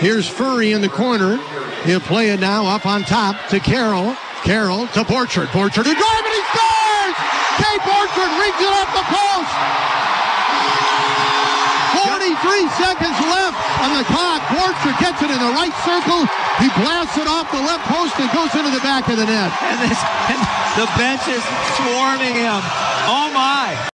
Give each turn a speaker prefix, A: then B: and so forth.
A: Here's Furry in the corner. He'll play it now up on top to Carroll. Carroll to Borchard. Borchard to drive, and he scores! Kate Borchard rings it up the post. 43 seconds left on the clock. Borchard gets it in the right circle. He blasts it off the left post and goes into the back of the net.
B: And the bench is swarming him. Oh, my.